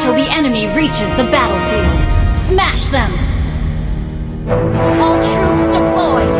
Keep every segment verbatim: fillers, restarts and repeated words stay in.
till the enemy reaches the battlefield. Smash them! All troops deployed!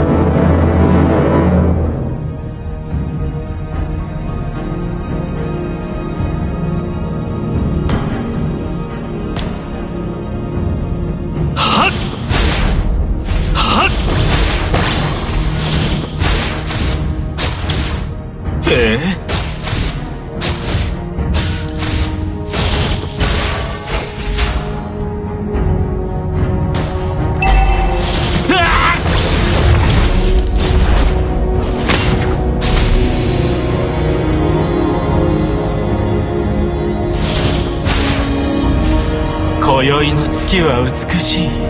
今宵の月は美しい。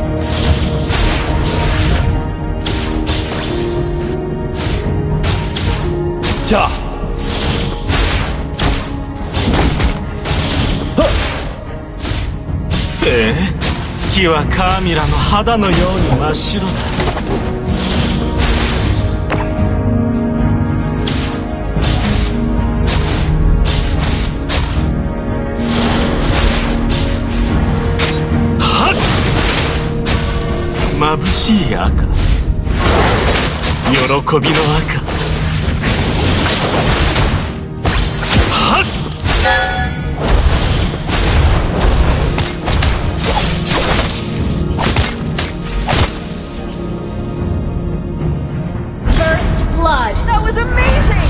じゃあええ、月はカーミラの肌のように真っ白だ。眩しい赤、喜びの赤。はっ First blood! That was amazing!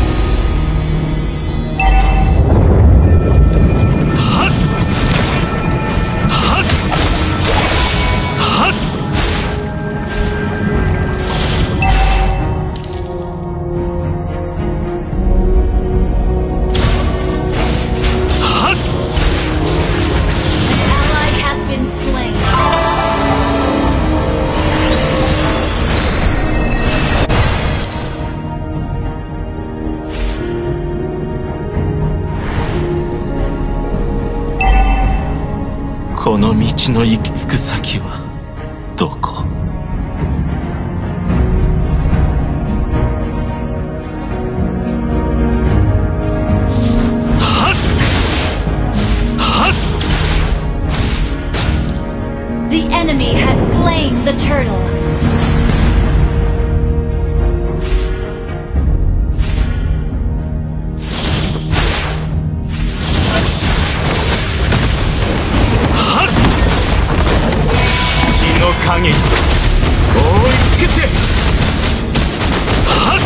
この道の行き着く先はどこ？はっはっ The enemy has slain the turtle. No 影に覆いつけて。はっ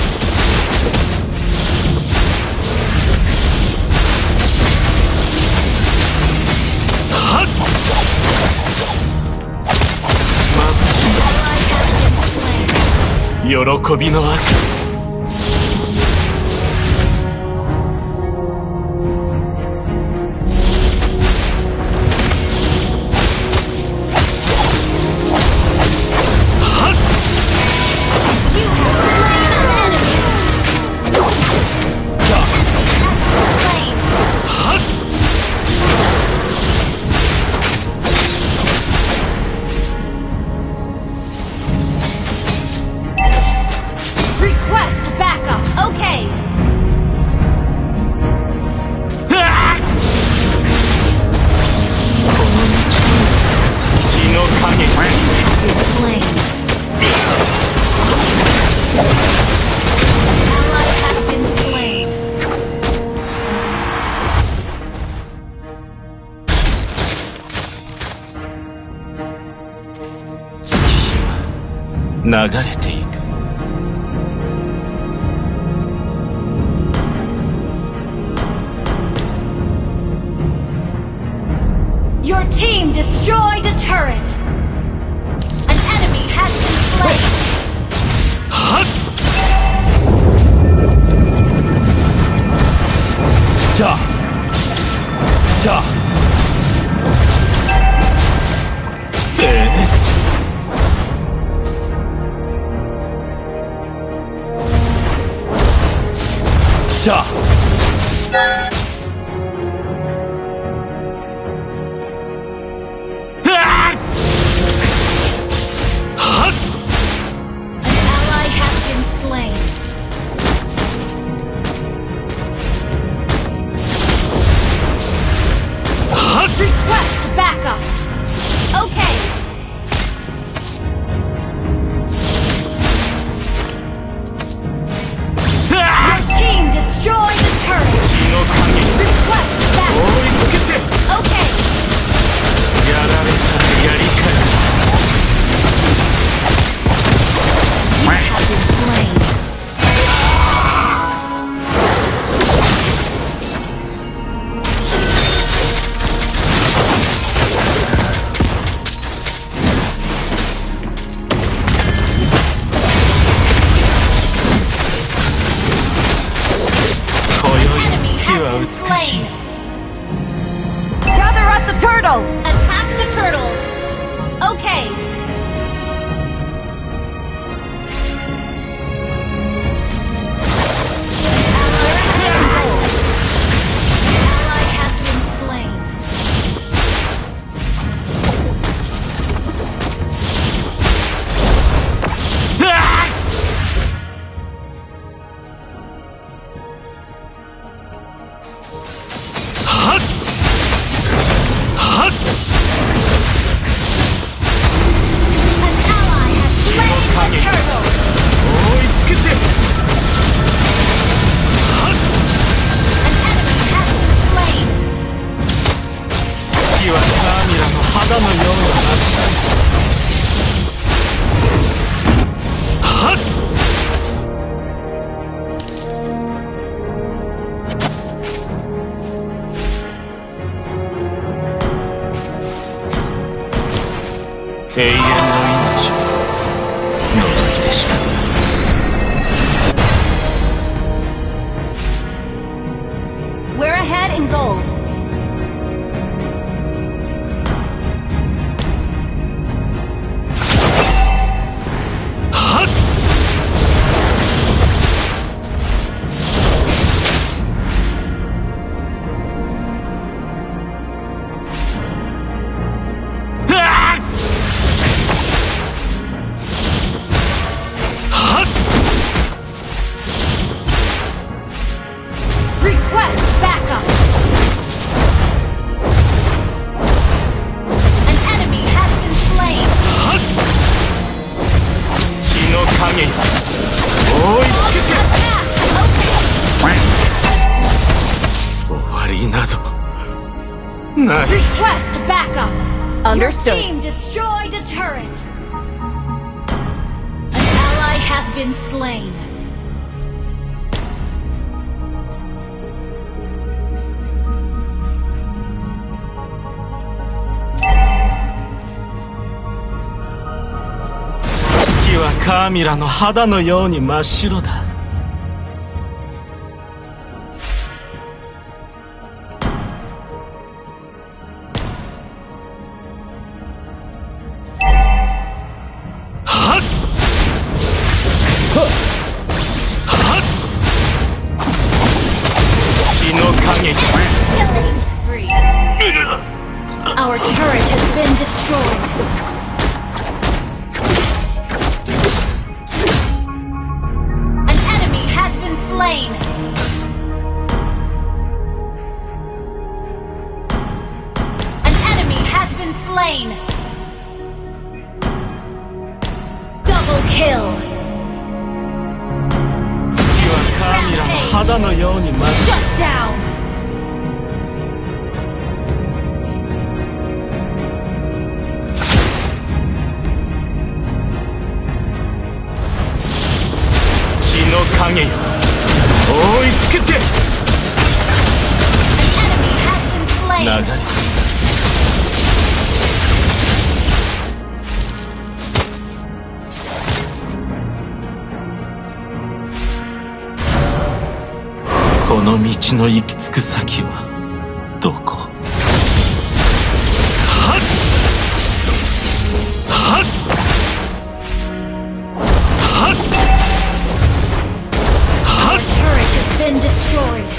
はっ眩しい喜びの赤。流れていく。 Your team destroyed a turret. An enemy has been slain. はっじゃあじゃあええじゃあはっ slain. Gather at the turtle! Attack the turtle. Okay. Ally has been slain. 永遠の命を呪いでしか。 We're ahead in gold. Request backup. An enemy has been slain. 血の影よ追いつけて。 Attack. 終わりなどない。 Request backup. Understood. Your team destroyed a turret. An ally has been slain. 月はカーミラの肌のように真っ白だ。 Killing spree. Our turret has been destroyed. An enemy has been slain. An enemy has been slain. Double kill. 月はカーミラの肌のように真っ白。 Shut down. 血の影よ追いつけて。 An enemy has been 流 slain. れこの道の行き着く先はどこ。はっはっはっはっ Turret has been destroyed.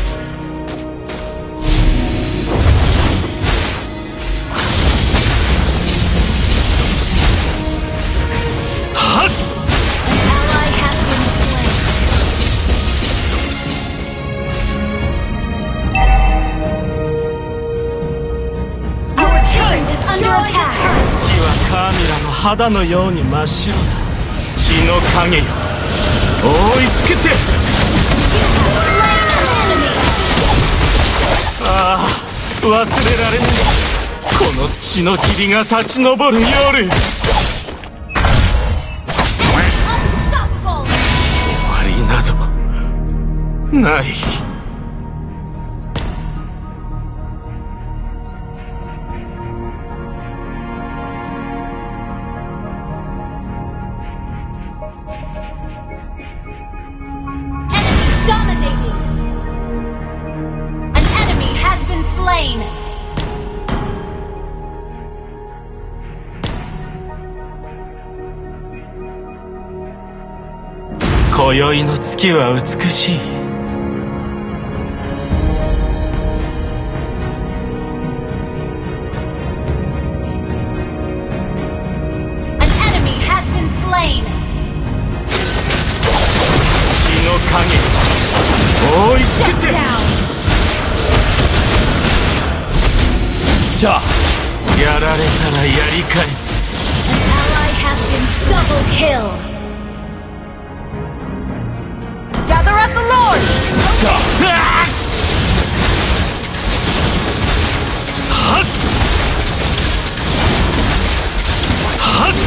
An ally has been slain. Our turret is under attack. 月はカーミラの肌のように真っ白だ。血の影よ追いつけて。 Slain an enemy. ああ忘れられないこの血の霧が立ち上る夜。 Unstoppable. 終わりなどない。 Enemy dominating. An slain. An enemy has been slain. 血の影覆い尽く Shut せ down. じゃあやられたらやり返す An ally has been double kill. Gather at the Lord! じゃあうわーはっはっ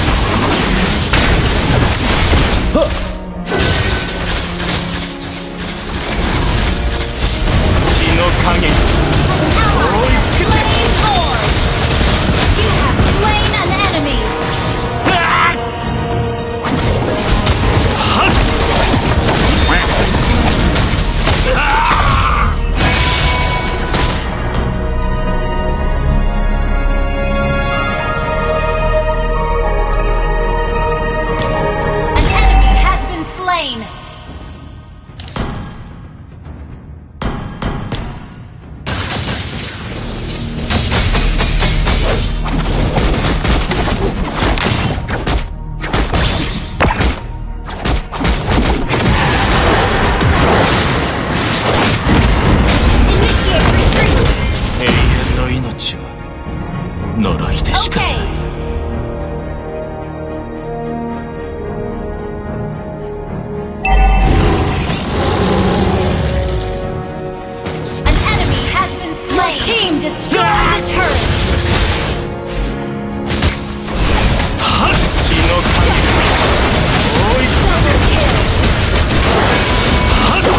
はっ血の影 Ally has slain Lord. You have slain an enemy. はっ An enemy has been slain. Initiate retreat. 永遠の命は呪いでしかない Okay. An enemy has been slain. Your team destroyed the turret. はっ血の影覆い尽く Double kill. はっ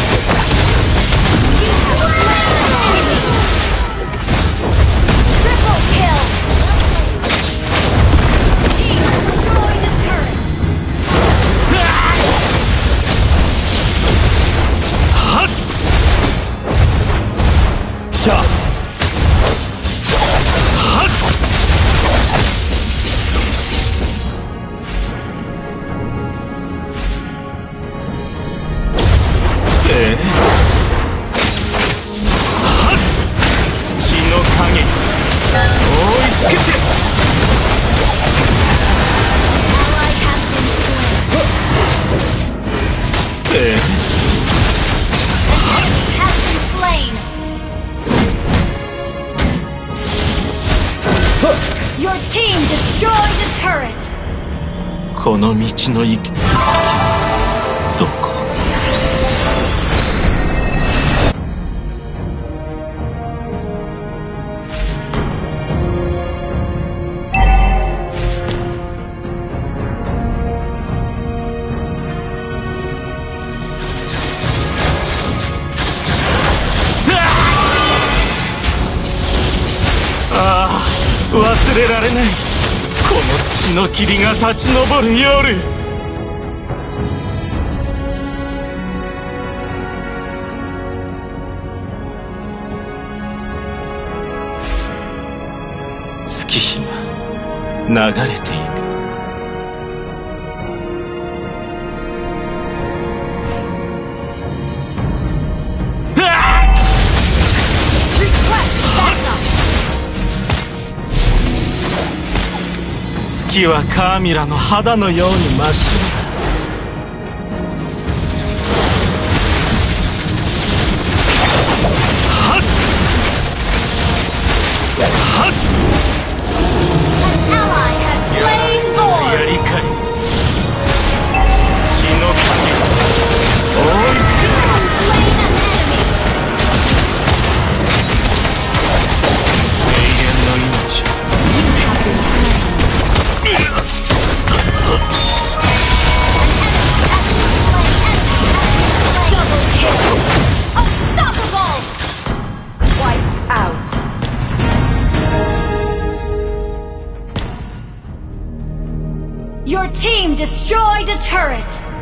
You have slain an enemy. Triple kill. Team destroyed the turret. はっじゃあはっえーはっ血の影覆い尽くせ Ally has been slain. えー An enemy has been slain. Your team destroyed the turret. この道の行き着く先はどこ ああ忘れられないこの血の霧が立ち上る夜月日が流れていく Request backup. 月はカーミラの肌のように真っ白だ An ally has slain Lord. やり返す血の影覆い尽く You have slain an enemy. せ永遠の命 You have been slain. Double kill. Unstoppable. Wiped out. Your team destroyed a turret.